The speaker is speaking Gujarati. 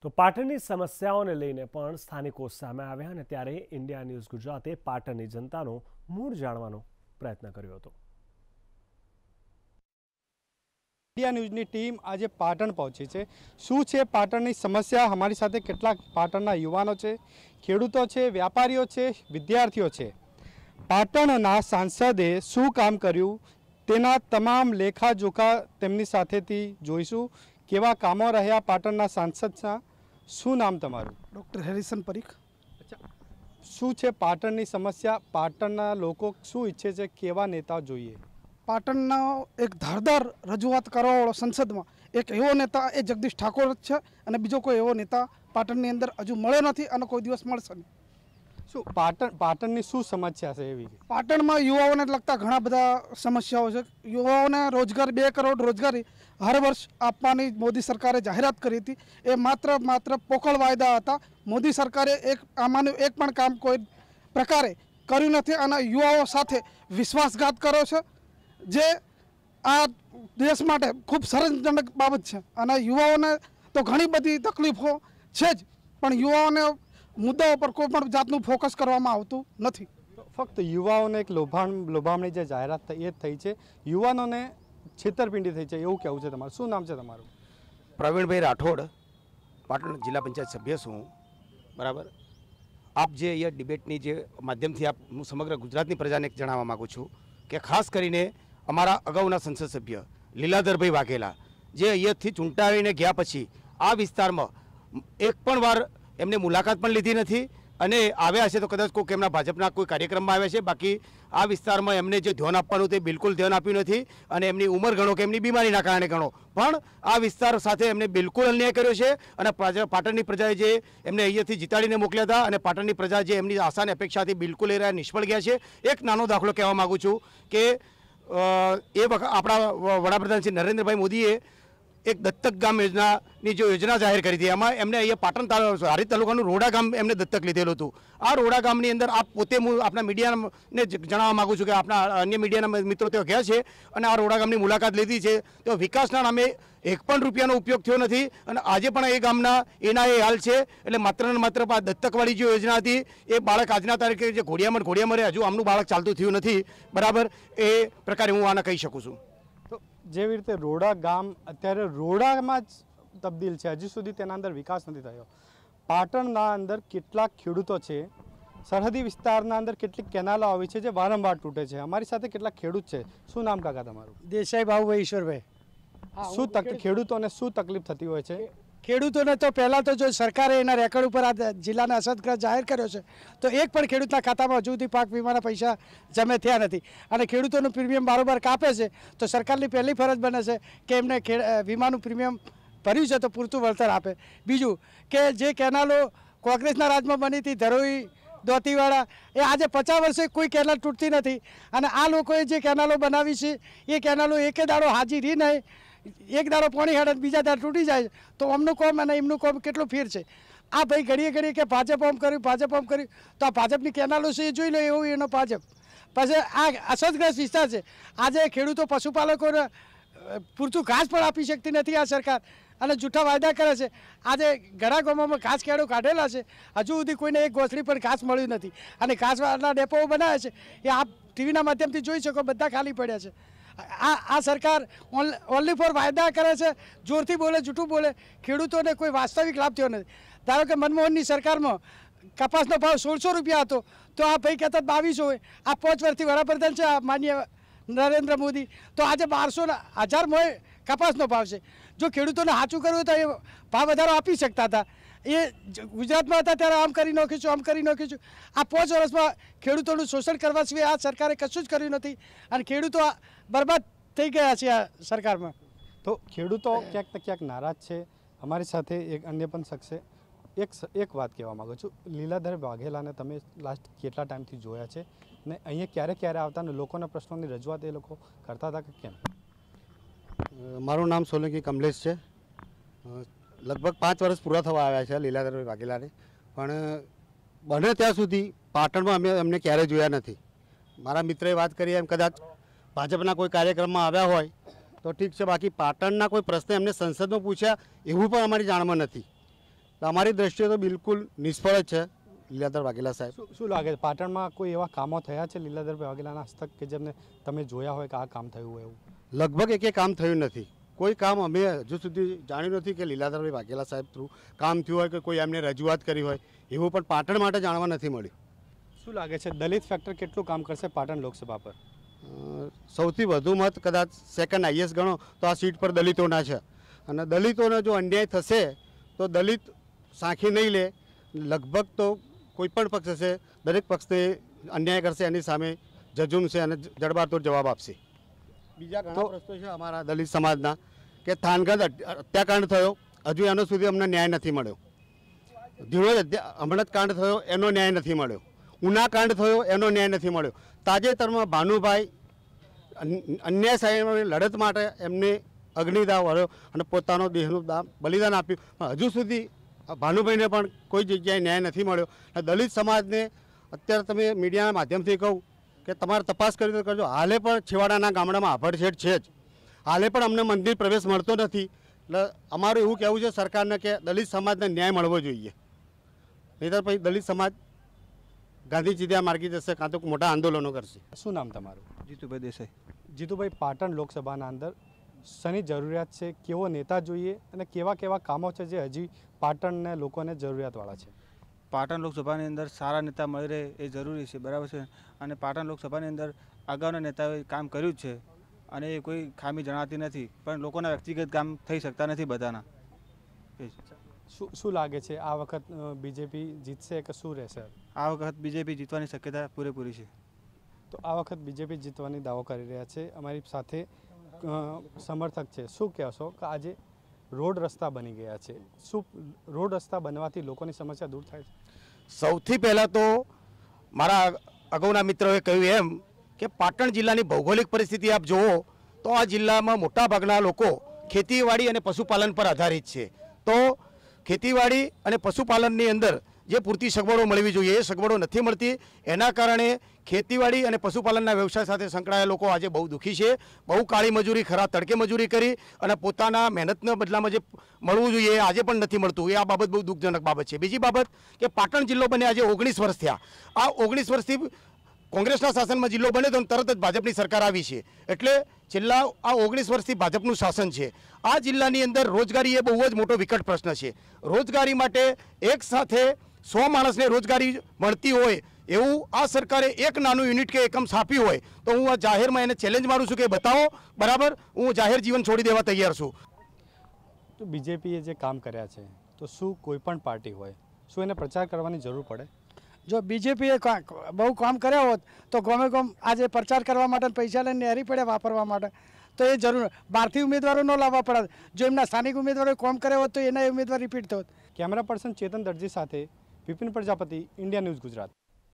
તો પાટણની સમસ્યાઓને લઈને પણ સ્થાનિકો સામે આવ્યા અને ત્યારે ઇન્ડિયા ન્યૂઝ ગુજરાતે પાટણની જનતાનો મૂળ જાણવાનો પ્રયત્ન કર્યો હતો। इंडिया न्यूज़ ની ટીમ આજે પાટણ પહોંચી છે। શું છે પાટણની સમસ્યા? અમારી સાથે કેટલાક પાટણના યુવાનો છે, ખેડૂતો છે, વ્યાપારીઓ છે, વિદ્યાર્થીઓ છે। પાટણના સાંસદે શું કામ કર્યું તેના તમામ લેખાજોખા તેમની સાથેથી જોઈશું। કેવા કામો રહ્યા પાટણના સાંસદના? શું નામ તમારું? Doctor Harrison Parikh. શું છે પાટણની સમસ્યા? પાટણના લોકો શું ઈચ્છે છે? કેવા નેતા જોઈએ? પાટણનો એક ધારદાર રજૂઆત કરવાવાળો સંસદમાં એક એવો નેતા એ જગદીશ ઠાકોર જ છે અને બીજો કોઈ એવો નેતા પાટણની અંદર હજુ મળ્યો નથી અને કોઈ દિવસ મળશે નહીં। શું પાટણની શું સમસ્યા છે એવી? પાટણમાં યુવાઓને લગતા ઘણા બધા સમસ્યાઓ છે। યુવાઓને રોજગાર 2 કરોડ રોજગારી હર વર્ષ આપવાની મોદી સરકારે જાહેરાત કરી હતી। એ માત્ર પોકળ વાયદા હતા। મોદી સરકારે આમાંનું એક પણ કામ કોઈ પ્રકારે કર્યું નથી અને યુવાઓ સાથે વિશ્વાસઘાત કર્યો છે, જે આ દેશ માટે ખૂબ શરમજનક બાબત છે। અને યુવાઓને તો ઘણી બધી તકલીફો છે જ, પણ યુવાઓને મુદ્દાઓ પર કોઈ પણ જાતનું ફોકસ કરવામાં આવતું નથી। ફક્ત યુવાઓને એક લોભામણી જે જાહેરાત થઈ એ થઈ છે, યુવાનોને છેતરપિંડી થઈ છે એવું કહેવું છે તમારું? શું નામ છે તમારું? પ્રવીણભાઈ રાઠોડ, પાટણ જિલ્લા પંચાયત સભ્ય છું। બરાબર, આપ જે અહીંયા ડિબેટની જે માધ્યમથી હું સમગ્ર ગુજરાતની પ્રજાને જણાવવા માગું છું કે ખાસ કરીને અમારા અગાઉના સંસદ સભ્ય લીલાધરભાઈ વાઘેલા જે અહીંયાથી ચૂંટાવીને ગયા પછી આ વિસ્તારમાં એક પણ વાર એમને મુલાકાત પણ લીધી નથી અને આવ્યા છે તો કદાચ કોઈ એમના ભાજપના કોઈ કાર્યક્રમમાં આવ્યા છે, બાકી આ વિસ્તારમાં એમને જે ધ્યાન આપવાનું તે બિલકુલ ધ્યાન આપ્યું નથી અને એમની ઉંમર ગણો કે એમની બીમારીના કારણે ગણો પણ આ વિસ્તાર સાથે એમને બિલકુલ અન્યાય કર્યો છે અને પાટણની પ્રજાએ જે એમને અહીંયાથી જીતાડીને મોકલ્યા હતા અને પાટણની પ્રજા જે એમની આશા અને અપેક્ષાથી બિલકુલ એ નિષ્ફળ ગયા છે। એક નાનો દાખલો કહેવા માગું છું કે એ વખત આપણા વડાપ્રધાન શ્રી નરેન્દ્રભાઈ મોદીએ એક દત્તક ગામ યોજનાની જો યોજના જાહેર કરી હતી, એમાં એમને અહીંયા પાટણ હારીજ તાલુકાનું રોડા ગામ એમને દત્તક લીધેલું હતું। આ રોડા ગામની અંદર આપ પોતે હું આપણા મીડિયાને જણાવવા માગું છું કે આપણા અન્ય મીડિયાના મિત્રો ત્યાં ગયા છે અને આ રોડા ગામની મુલાકાત લીધી છે, તો વિકાસના નામે એક પણ રૂપિયાનો ઉપયોગ થયો નથી અને આજે પણ એ ગામના એના એ હાલ છે। એટલે માત્ર ને માત્ર દત્તકવાળી જે યોજના હતી એ બાળક આજના તારીખે જે ઘોડિયામરે હજુ આમનું બાળક ચાલતું થયું નથી। બરાબર, એ પ્રકારે હું આને કહી શકું છું। જેવી રીતે રોડા ગામ અત્યારે રોડામાં જ તબદીલ છે, હજી સુધી તેના અંદર વિકાસ નથી થયો। પાટણના અંદર કેટલાક ખેડૂતો છે, સરહદી વિસ્તારના અંદર કેટલીક કેનાલો આવી છે જે વારંવાર તૂટે છે। અમારી સાથે કેટલાક ખેડૂત છે। શું નામ કાકા તમારું? દેસાઈ બાબુભાઈ ઈશ્વરભાઈ। શું ખેડૂતોને શું તકલીફ થતી હોય છે? ખેડૂતોને તો પહેલાં તો જો સરકારે એના રેકોર્ડ ઉપર આ જિલ્લાના અસરગ્રસ્ત જાહેર કર્યો છે તો એક પણ ખેડૂતના ખાતામાં હજુ સુધી પાક વીમાના પૈસા જમે થયા નથી અને ખેડૂતોનું પ્રીમિયમ બારોબાર કાપે છે, તો સરકારની પહેલી ફરજ બને છે કે એમને વીમાનું પ્રીમિયમ ભર્યું છે તો પૂરતું વળતર આપે। બીજું કે જે કેનાલો કોંગ્રેસના રાજમાં બની હતી, ધરોઈ દોતીવાડા, એ આજે 50 વર્ષે કોઈ કેનાલ તૂટતી નથી અને આ લોકોએ જે કેનાલો બનાવી છે એ કેનાલો એકે દાડો હાજી રહી નહીં, એક દાડો પાણી હેડે બીજા દાડો તૂટી જાય, તો અમનું કોમ અને એમનું કોમ કેટલું ફેર છે। આ ભાઈ ઘડીએ કે ભાજપ આમ કર્યું તો આ ભાજપની કેનાલો છે એ જોઈ લો, એવું એનો ભાજપ। પછી આ અસરગ્રસ્ત વિસ્તાર છે, આજે ખેડૂતો પશુપાલકોને પૂરતું ઘાસ પણ આપી શકતી નથી આ સરકાર અને જૂઠા વાયદા કરે છે। આજે ઘણા ગામોમાં ઘાસ ખેડો કાઢેલા છે, હજુ સુધી કોઈને એક ગોસડી પણ ઘાસ મળ્યું નથી અને ઘાસવાળા ડેપો બનાવે છે એ આપ ટીવીના માધ્યમથી જોઈ શકો, બધા ખાલી પડ્યા છે। આ સરકાર ઓનલી ફોર વાયદા કરે છે, જોરથી બોલે, જૂઠું બોલે, ખેડૂતોને કોઈ વાસ્તવિક લાભ થયો નથી। ધારો કે મનમોહનની સરકારમાં કપાસનો ભાવ 1600 રૂપિયા હતો, તો આ ભાઈ કહેતા 2200 હોય। આ 5 વર્ષથી વડાપ્રધાન છે માનનીય નરેન્દ્ર મોદી, તો આજે 1200 મોય કપાસનો ભાવ છે। જો ખેડૂતોને સાચું કરવું તો એ ભાવ વધારો આપી શકતા હતા। એ ગુજરાતમાં હતા ત્યારે આમ કરી નાખીશું, આમ કરી નાખીશું। આ 5 વર્ષમાં ખેડૂતોનું શોષણ કરવા સિવાય આ સરકારે કશું જ કર્યું નથી અને ખેડૂતો બરબાદ થઈ ગયા છે આ સરકારમાં। તો ખેડૂતો ક્યાંક ને ક્યાંક નારાજ છે। અમારી સાથે એક અન્ય પણ શખ્સે એક વાત કહેવા માગું છું, લીલાધર વાઘેલાને તમે લાસ્ટ કેટલા ટાઈમથી જોયા છે ને અહીંયા ક્યારે આવતા ને લોકોના પ્રશ્નોની રજૂઆત એ લોકો કરતા હતા કે કેમ? મારું નામ સોલંકી કમલેશ છે। લગભગ 5 વર્ષ પૂરા થવા આવ્યા છે લીલાધર વાઘેલાને, પણ બને ત્યાં સુધી પાટણમાં અમે એમને ક્યારેય જોયા નથી। મારા મિત્રએ વાત કરી એમ કદાચ ભાજપના કોઈ કાર્યક્રમમાં આવ્યા હોય તો ઠીક છે, બાકી પાટણના કોઈ પ્રશ્ન એમને સંસદમાં પૂછ્યા એવું પણ અમારી જાણમાં નથી। અમારી દ્રષ્ટિએ તો બિલકુલ નિષ્ફળ જ છે લીલાધર વાઘેલા સાહેબ. શું લાગે છે પાટણમાં કોઈ એવા કામો થયા છે લીલાધરભાઈ વાઘેલાના હસ્તક કે જેમને તમે જોયા હોય કે આ કામ થયું હોય એવું? લગભગ એકે કામ થયું નથી. કોઈ કામ અમે હજુ સુધી જાણ્યું નથી કે લીલાધરભાઈ વાઘેલા સાહેબ થ્રુ કામ થયું હોય કે કોઈ એમને રજૂઆત કરી હોય એવું પણ પાટણ માટે જાણવા નથી મળ્યું. શું લાગે છે દલિત ફેક્ટર કેટલું કામ કરશે પાટણ લોકસભા પર? સૌથી વધુ મત કદાચ સેકન્ડ હાઈએસ્ટ ગણો તો આ સીટ પર દલિતોના છે અને દલિતોને જો અન્યાય થશે તો દલિત સાંખી નહીં લે. લગભગ તો કોઈ પણ પક્ષ હશે દરેક પક્ષને અન્યાય કરશે એની સામે જજુમશે અને જડબાતોડ જવાબ આપશે. બીજા ઘણા પ્રશ્નો છે અમારા દલિત સમાજના કે થાનગઢ હત્યાકાંડ થયો હજુ એનો સુધી અમને ન્યાય નથી મળ્યો. ધીરોજ હમણાં કાંડ થયો એનો ન્યાય નથી મળ્યો. ઉના કાંડ થયો એનો ન્યાય નથી મળ્યો. તાજેતરમાં ભાનુભાઈ અન્યાય સામે લડત માટે એમને અગ્નિદાહ વાળ્યો અને પોતાનો દેહનું બલિદાન આપ્યું પણ હજુ સુધી ભાનુભાઈને પણ કોઈ જગ્યાએ ન્યાય નથી મળ્યો. દલિત સમાજને અત્યારે તમે મીડિયાના માધ્યમથી કહું કે તમારે તપાસ કરી તો કરજો. હાલે પણ છેવાડાના ગામડામાં આભડછેડ છે જ. હાલે પણ અમને મંદિર પ્રવેશ મળતો નથી. એટલે અમારું એવું કહેવું છે સરકારને કે દલિત સમાજને ન્યાય મળવો જોઈએ. નહીંતર પછી દલિત સમાજ ગાંધી ચીધ્યા માર્ગી જશે કાં તો મોટા આંદોલનો કરશે. શું નામ તમારું? જીતુભાઈ દેસાઈ. જીતુભાઈ પાટણ લોકસભાના અંદર શની જરૂરિયાત છે, કેવો નેતા જોઈએ અને કેવા કેવા કામો છે જે હજી પાટણને લોકોને જરૂરિયાતવાળા છે? પાટણ લોકસભાની અંદર સારા નેતા મળી રહે એ જરૂરી છે, બરાબર છે. અને પાટણ લોકસભાની અંદર અગાઉના નેતાઓએ કામ કર્યું જ છે અને એ કોઈ ખામી જણાતી નથી, પણ લોકોના વ્યક્તિગત કામ થઈ શકતા નથી બધાના. શું લાગે છે આ વખત બીજેપી જીતશે કે શું રહેશે? આ વખત બીજેપી જીતવાની શક્યતા પૂરેપૂરી છે. તો આ વખત બીજેપી જીતવાની દાવો કરી રહ્યા છે. અમારી સાથે સમર્થક છે. શું કહેશો કે આજે રોડ રસ્તા બની ગયા છે, શું રોડ રસ્તા બનવાથી લોકોની સમસ્યા દૂર થાય છે? સૌથી પહેલાં તો મારા અગાઉના મિત્રોએ કહ્યું એમ કે પાટણ જિલ્લાની ભૌગોલિક પરિસ્થિતિ આપ જુઓ તો આ જિલ્લામાં મોટાભાગના લોકો ખેતીવાડી અને પશુપાલન પર આધારિત છે. તો ખેતીવાડી અને પશુપાલનની અંદર જે પૂરતી સગવડો મળવી જોઈએ એ સગવડો નથી મળતી. એના કારણે ખેતીવાડી અને પશુપાલનના વ્યવસાય સાથે સંકળાયેલા લોકો આજે બહુ દુઃખી છે. બહુ કાળી મજૂરી, ખરા તડકે મજૂરી કરી અને પોતાના મહેનતના બદલામાં જે મળવું જોઈએ એ આજે પણ નથી મળતું. એ આ બાબત બહુ દુઃખજનક બાબત છે. બીજી બાબત કે પાટણ જિલ્લો બને આજે 19 વર્ષ થયા. આ 19 વર્ષથી કોંગ્રેસના શાસનમાં જિલ્લો બને તો તરત જ ભાજપની સરકાર આવી છે. એટલે છેલ્લા આ 19 વર્ષથી ભાજપનું શાસન છે. આ જિલ્લાની અંદર રોજગારી એ બહુ જ મોટો વિકટ પ્રશ્ન છે. રોજગારી માટે એક સાથે 100 માણસને રોજગારી મળતી હોય એવું આ સરકારે એક નાનું યુનિટ કે એકમ સ્થાપ્યું હોય તો હું આ જાહેરમાં એને ચેલેન્જ મારું છું કે બતાવો. બરાબર, હું જાહેર જીવન છોડી દેવા તૈયાર છું. તો બીજેપીએ જે કામ કર્યા છે તો શું કોઈ પણ પાર્ટી હોય શું એને પ્રચાર કરવાની જરૂર પડે? જો બીજેપીએ બહુ કામ કર્યા હોત તો ગમે ગમ આજે પ્રચાર કરવા માટે પૈસા લઈને નેરી પડે વાપરવા માટે તો એ જરૂર બહારથી ઉમેદવારો ન લાવવા પડે. જો એમના સ્થાનિક ઉમેદવારોએ કામ કર્યા હોત તો એના ઉમેદવાર રિપીટ થત. કેમેરા પર્સન ચેતન દરજી સાથે વિપિન પ્રજાપતિ, ઇન્ડિયા ન્યૂઝ ગુજરાત.